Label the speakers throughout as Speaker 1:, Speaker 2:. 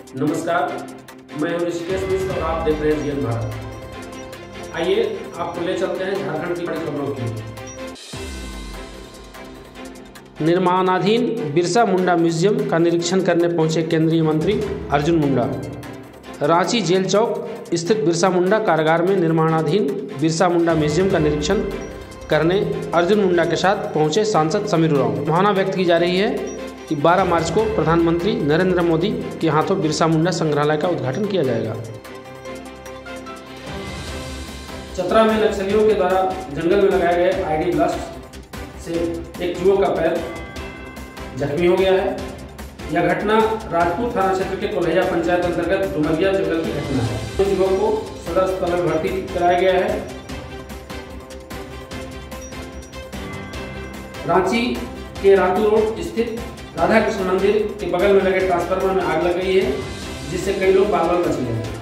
Speaker 1: नमस्कार, मैं हूं ऋषिकेश मिश्र और आप देख रहे हैं जीएन भारत। आइए आपको ले चलते हैं झारखंड की बड़ी खबरों की। निर्माणाधीन बिरसा मुंडा म्यूजियम का निरीक्षण करने पहुंचे केंद्रीय मंत्री अर्जुन मुंडा। रांची जेल चौक स्थित बिरसा मुंडा कारागार में निर्माणाधीन बिरसा मुंडा म्यूजियम का निरीक्षण करने अर्जुन मुंडा के साथ पहुंचे सांसद समीर उरांव। भावना व्यक्त की जा रही है कि 12 मार्च को प्रधानमंत्री नरेंद्र मोदी के हाथों बिरसा मुंडा संग्रहालय का उद्घाटन किया जाएगा। चतरा में नक्सलियों के द्वारा जंगल में लगाए गए आईडी ब्लास्ट से एक युवक का पैर जख्मी हो गया है। यह घटना राजपूत थाना क्षेत्र के कोल्हैया पंचायत अंतर्गत डुमरिया जंगल की घटना है। उस युवक को सदर अस्पताल में भर्ती कराया गया है। रांची के रातू रोड स्थित राधा कृष्ण मंदिर के बगल में लगे ट्रांसफार्मर में आग लग गई है, जिससे कई लोग बाल बाल बच गए हैं।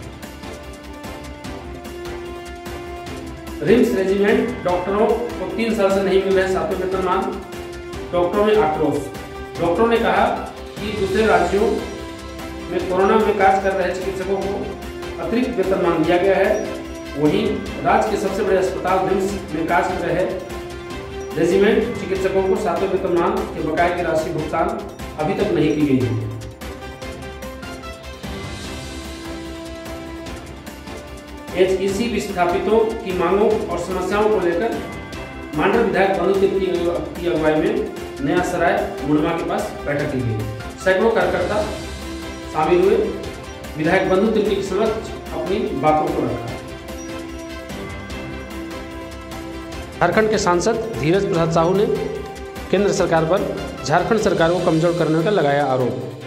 Speaker 1: रिम्स रेजिमेंट डॉक्टरों को 3 साल से नहीं मिल रहे 7वें वेतनमान। डॉक्टरों में आक्रोश। डॉक्टरों ने कहा कि दूसरे राज्यों में कोरोना में कार्य कर रहे चिकित्सकों को अतिरिक्त वेतनमान दिया गया है, वहीं राज्य के सबसे बड़े अस्पताल रिम्स में कार्य कर रहे रेजिमेंट चिकित्सकों को 7वें वेतनमान के बकाये की राशि भुगतान अभी तक नहीं की गई है। एचईसी विस्थापितों की मांगों और समस्याओं को लेकर मांडर विधायक बंधु तिर्की की अगुवाई में नया सराय मुंडमा के पास बैठक की गई। सैकड़ों कार्यकर्ता शामिल हुए। विधायक बंधु तिर्की के समक्ष अपनी बातों को रखा। झारखंड के सांसद धीरज प्रसाद साहू ने केंद्र सरकार पर झारखंड सरकार को कमजोर करने का लगाया आरोप।